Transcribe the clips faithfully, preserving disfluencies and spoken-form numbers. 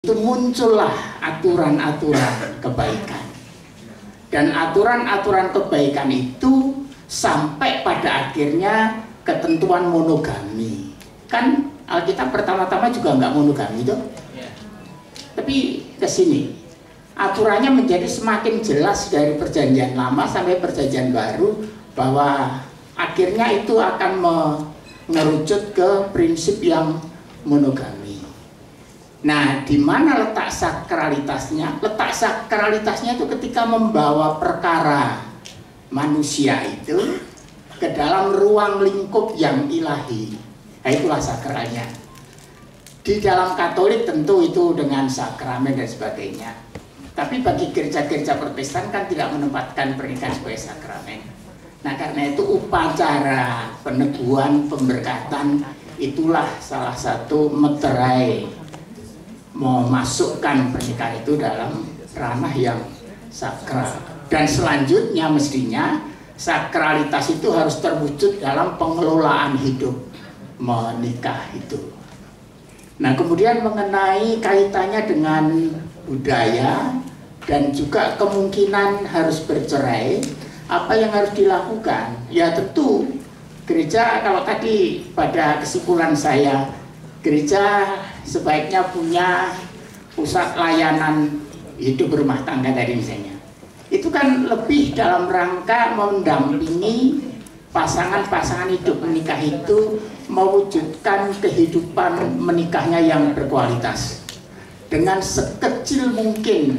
itu muncullah aturan-aturan kebaikan. Dan aturan-aturan kebaikan itu sampai pada akhirnya ketentuan monogami. Kan Alkitab pertama-tama juga nggak monogami itu. Tapi ke sini aturannya menjadi semakin jelas dari perjanjian lama sampai perjanjian baru, bahwa akhirnya itu akan mengerucut ke prinsip yang monogami. Nah, di mana letak sakralitasnya? Letak sakralitasnya itu ketika membawa perkara manusia itu ke dalam ruang lingkup yang ilahi. Nah, itulah sakralnya. Di dalam Katolik tentu itu dengan sakramen dan sebagainya. Tapi bagi gereja-gereja Protestan kan tidak menempatkan pernikahan sebagai sakramen. Nah, karena itu upacara peneguhan, pemberkatan itulah salah satu meterai memasukkan pernikahan itu dalam ranah yang sakral. Dan selanjutnya mestinya sakralitas itu harus terwujud dalam pengelolaan hidup menikah itu. Nah, kemudian mengenai kaitannya dengan budaya dan juga kemungkinan harus bercerai, apa yang harus dilakukan? Ya tentu gereja, kalau tadi pada kesimpulan saya, gereja sebaiknya punya pusat layanan hidup rumah tangga tadi misalnya. Itu kan lebih dalam rangka mendampingi pasangan-pasangan hidup menikah itu mewujudkan kehidupan menikahnya yang berkualitas. Dengan sekecil mungkin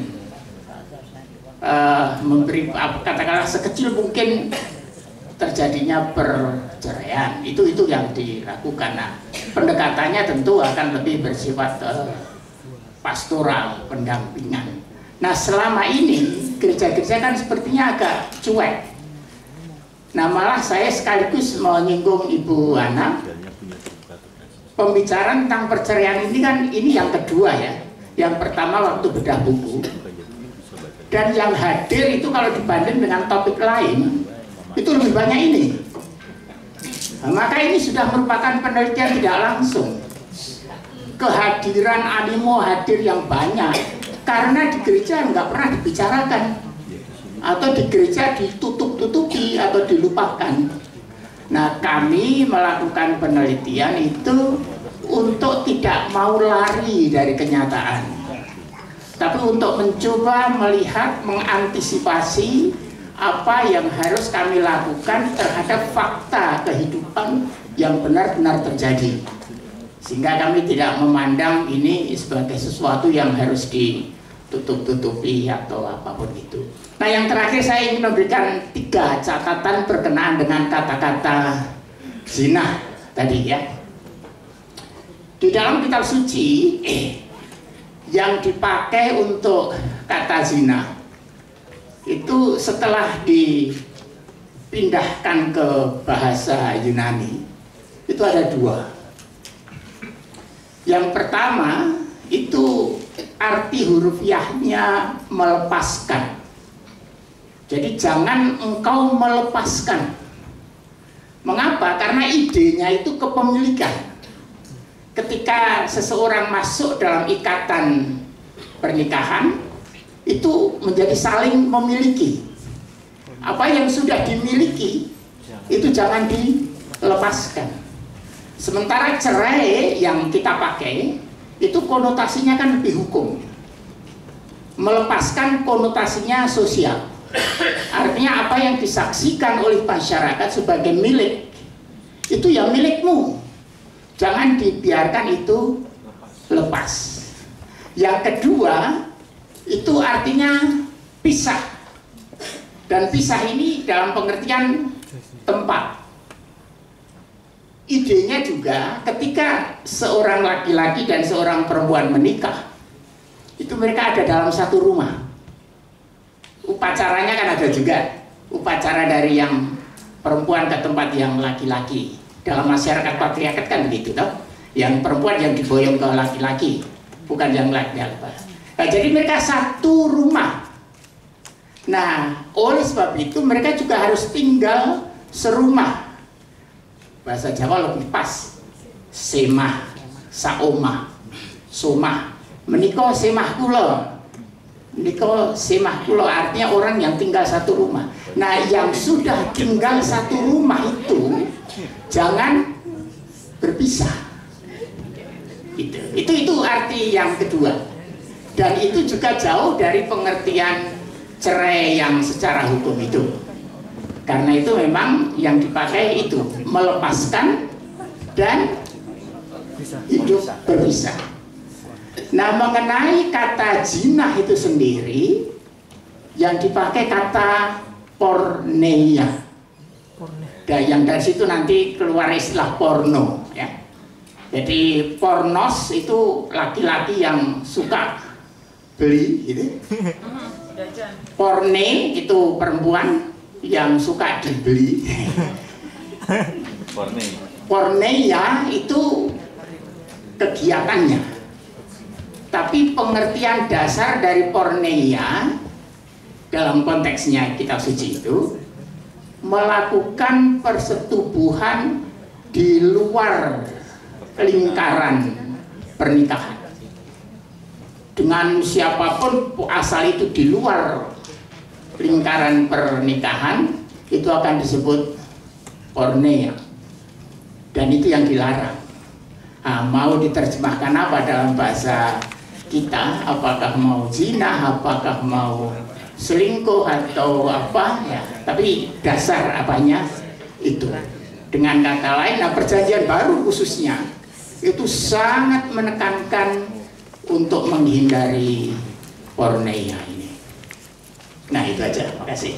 uh, memberi, katakanlah sekecil mungkin terjadinya perceraian, itu itu yang dilakukan. Nah, pendekatannya tentu akan lebih bersifat uh, pastoral, pendampingan. Nah, selama ini gereja-gereja kan sepertinya agak cuek. Nah, malah saya sekaligus menyinggung Ibu Ana, pembicaraan tentang perceraian ini kan ini yang kedua ya. Yang pertama waktu bedah buku, dan yang hadir itu kalau dibanding dengan topik lain itu lebih banyak ini. Nah, maka ini sudah merupakan penelitian tidak langsung. Kehadiran animo hadir yang banyak karena di gereja nggak pernah dibicarakan, atau di gereja ditutup-tutupi atau dilupakan. Nah, kami melakukan penelitian itu untuk tidak mau lari dari kenyataan, tapi untuk mencoba melihat, mengantisipasi apa yang harus kami lakukan terhadap fakta kehidupan yang benar-benar terjadi, sehingga kami tidak memandang ini sebagai sesuatu yang harus ditutup-tutupi atau apapun itu. Nah, yang terakhir saya ingin memberikan tiga catatan berkenaan dengan kata-kata zina tadi ya. Di dalam kitab suci eh, yang dipakai untuk kata zina itu setelah dipindahkan ke bahasa Yunani itu ada dua. Yang pertama itu arti hurufiahnya melepaskan. Jadi jangan engkau melepaskan. Mengapa? Karena idenya itu kepemilikan. Ketika seseorang masuk dalam ikatan pernikahan, itu menjadi saling memiliki. Apa yang sudah dimiliki itu jangan dilepaskan. Sementara cerai yang kita pakai itu konotasinya kan lebih hukum. Melepaskan konotasinya sosial. Artinya apa yang disaksikan oleh masyarakat sebagai milik itu ya milikmu. Jangan dibiarkan itu lepas. Yang kedua itu artinya pisah, dan pisah ini dalam pengertian tempat. Idenya juga ketika seorang laki-laki dan seorang perempuan menikah, itu mereka ada dalam satu rumah. Upacaranya kan ada juga, upacara dari yang perempuan ke tempat yang laki-laki. Dalam masyarakat patriarkat kan begitu toh, yang perempuan yang diboyong ke laki-laki, bukan yang laki-laki. Nah, jadi mereka satu rumah. Nah, oleh sebab itu mereka juga harus tinggal serumah. Bahasa Jawa lebih pas, semah, saomah, somah. Menika semah kula. Menika semah kula artinya orang yang tinggal satu rumah. Nah, yang sudah tinggal satu rumah itu jangan berpisah. Itu, itu itu arti yang kedua. Dan itu juga jauh dari pengertian cerai yang secara hukum itu. Karena itu memang yang dipakai itu melepaskan dan hidup berpisah. Nah, mengenai kata jinah itu sendiri yang dipakai kata porneia. Dan yang dari situ nanti keluar istilah porno, ya. Jadi pornos itu laki-laki yang suka beli, gitu. Porne itu perempuan yang suka dibeli. Porne. Porneia itu kegiatannya. Tapi pengertian dasar dari porneia dalam konteksnya kitab suci itu melakukan persetubuhan di luar lingkaran pernikahan. Dengan siapapun asal itu di luar lingkaran pernikahan itu akan disebut porneia, dan itu yang dilarang. Nah, mau diterjemahkan apa dalam bahasa kita? Apakah mau zina, apakah mau selingkuh atau apa ya? Tapi dasar apanya itu. Dengan kata lain, nah perjanjian baru khususnya itu sangat menekankan untuk menghindari porneia ini. Nah, itu aja, makasih.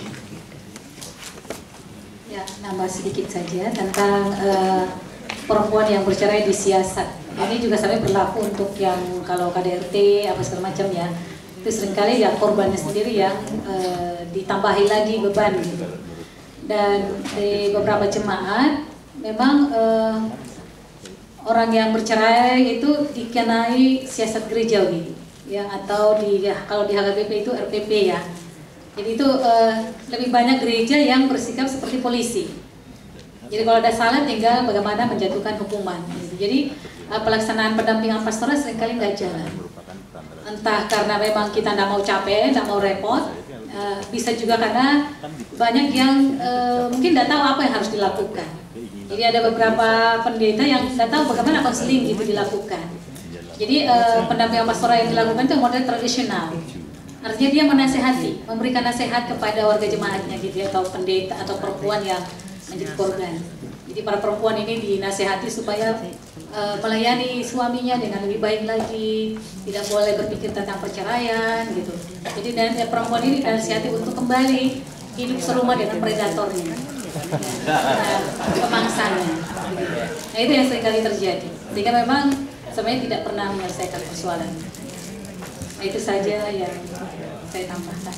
Ya, nambah sedikit saja tentang uh, perempuan yang bercerai disiasat. Ini juga sampai berlaku untuk yang kalau K D R T apa segala macam ya. Itu seringkali ya korbannya sendiri yang uh, ditambahi lagi beban gitu. Dan di beberapa jemaat memang uh, orang yang bercerai itu dikenai siasat gerejawi ya, atau di ya, kalau di H K B P itu R P P ya. Jadi itu uh, lebih banyak gereja yang bersikap seperti polisi. Jadi kalau ada salah tinggal bagaimana menjatuhkan hukuman. Gitu. Jadi uh, pelaksanaan pendampingan pastoral seringkali nggak jalan. Entah karena memang kita nggak mau capek, nggak mau repot, uh, bisa juga karena banyak yang uh, mungkin nggak tahu apa yang harus dilakukan. Jadi ada beberapa pendeta yang nggak tahu bagaimana konseling itu dilakukan. Jadi uh, pendampingan pastoral yang dilakukan itu model tradisional. Artinya dia menasehati, memberikan nasihat kepada warga jemaatnya gitu ya, atau pendeta atau perempuan yang menjadi korban. Jadi para perempuan ini dinasehati supaya uh, melayani suaminya dengan lebih baik lagi, tidak boleh berpikir tentang perceraian gitu. Jadi dan ya, perempuan ini dinasehati untuk kembali hidup serumah dengan predatornya, nah, pemangsanya. Gitu. Nah itu yang seringkali terjadi. Sehingga memang sebenarnya tidak pernah menyelesaikan persoalan. Nah, itu saja yang saya tambahkan.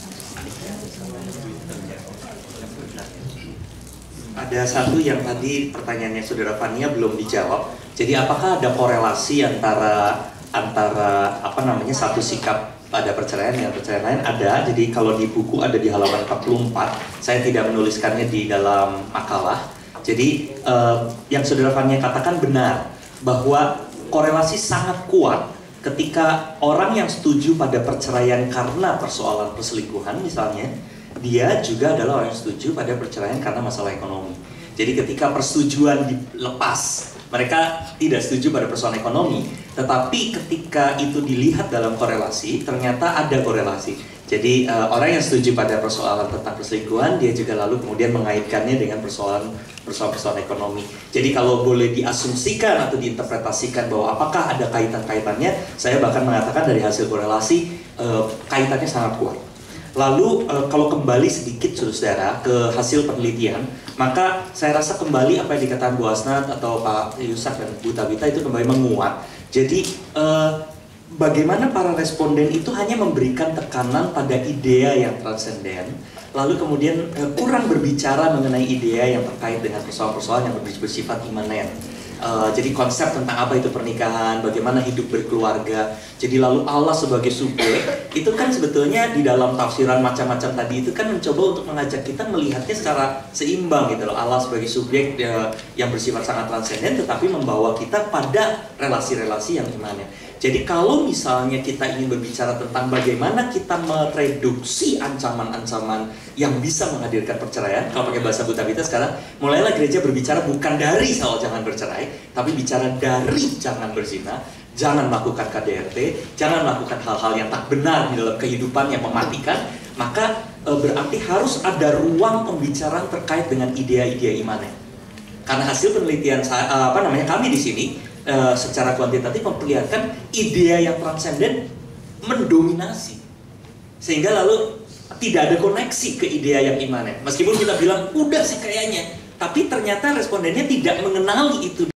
Ada satu yang tadi pertanyaannya Saudara Fania belum dijawab. Jadi apakah ada korelasi antara antara apa namanya satu sikap pada perceraian dengan perceraian lain? Ada. Jadi kalau di buku ada di halaman empat puluh empat. Saya tidak menuliskannya di dalam makalah. Jadi eh, yang Saudara Fania katakan benar bahwa korelasi sangat kuat ketika orang yang setuju pada perceraian karena persoalan perselingkuhan misalnya, dia juga adalah orang yang setuju pada perceraian karena masalah ekonomi. Jadi ketika persetujuan dilepas, mereka tidak setuju pada persoalan ekonomi. Tetapi ketika itu dilihat dalam korelasi, ternyata ada korelasi. Jadi uh, orang yang setuju pada persoalan tentang perselingkuhan, dia juga lalu kemudian mengaitkannya dengan persoalan persoalan ekonomi. Jadi kalau boleh diasumsikan atau diinterpretasikan bahwa apakah ada kaitan-kaitannya, saya bahkan mengatakan dari hasil korelasi uh, kaitannya sangat kuat. Lalu uh, kalau kembali sedikit saudara ke hasil penelitian, maka saya rasa kembali apa yang dikatakan Bu Asnat atau Pak Yusak dan Bu Tabita itu kembali menguat. Jadi uh, bagaimana para responden itu hanya memberikan tekanan pada idea yang transenden, lalu kemudian eh, kurang berbicara mengenai idea yang terkait dengan persoalan-persoalan yang bersifat imanen. Uh, jadi konsep tentang apa itu pernikahan, bagaimana hidup berkeluarga. Jadi lalu Allah sebagai subjek, itu kan sebetulnya di dalam tafsiran macam-macam tadi itu kan mencoba untuk mengajak kita melihatnya secara seimbang gitu loh. Allah sebagai subjek uh, yang bersifat sangat transenden, tetapi membawa kita pada relasi-relasi yang imanen. Jadi kalau misalnya kita ingin berbicara tentang bagaimana kita mereduksi ancaman-ancaman yang bisa menghadirkan perceraian, kalau pakai bahasa Buta Bita sekarang, mulailah gereja berbicara bukan dari soal jangan bercerai, tapi bicara dari jangan berzina, jangan melakukan K D R T, jangan melakukan hal-hal yang tak benar di dalam kehidupan yang mematikan. Maka e, berarti harus ada ruang pembicaraan terkait dengan ide-ide imanen. Karena hasil penelitian saya, apa namanya kami di sini, Uh, secara kuantitatif memperlihatkan ide yang transenden mendominasi, sehingga lalu tidak ada koneksi ke ide yang imanen. Meskipun kita bilang udah sih kayaknya, tapi ternyata respondennya tidak mengenali itu